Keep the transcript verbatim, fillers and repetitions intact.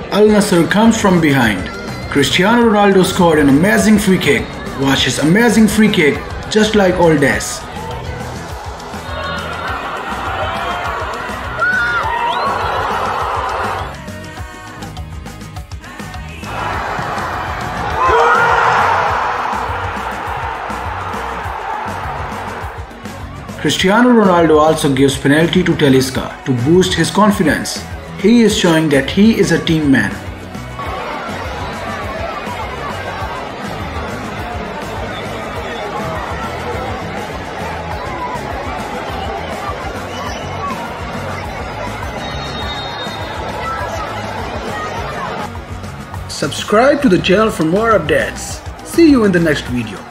Al-Nassr comes from behind. Cristiano Ronaldo scored an amazing free kick. Watch his amazing free kick just like old days. Cristiano Ronaldo also gives penalty to Talisca to boost his confidence. He is showing that he is a team man. Subscribe to the channel for more updates. See you in the next video.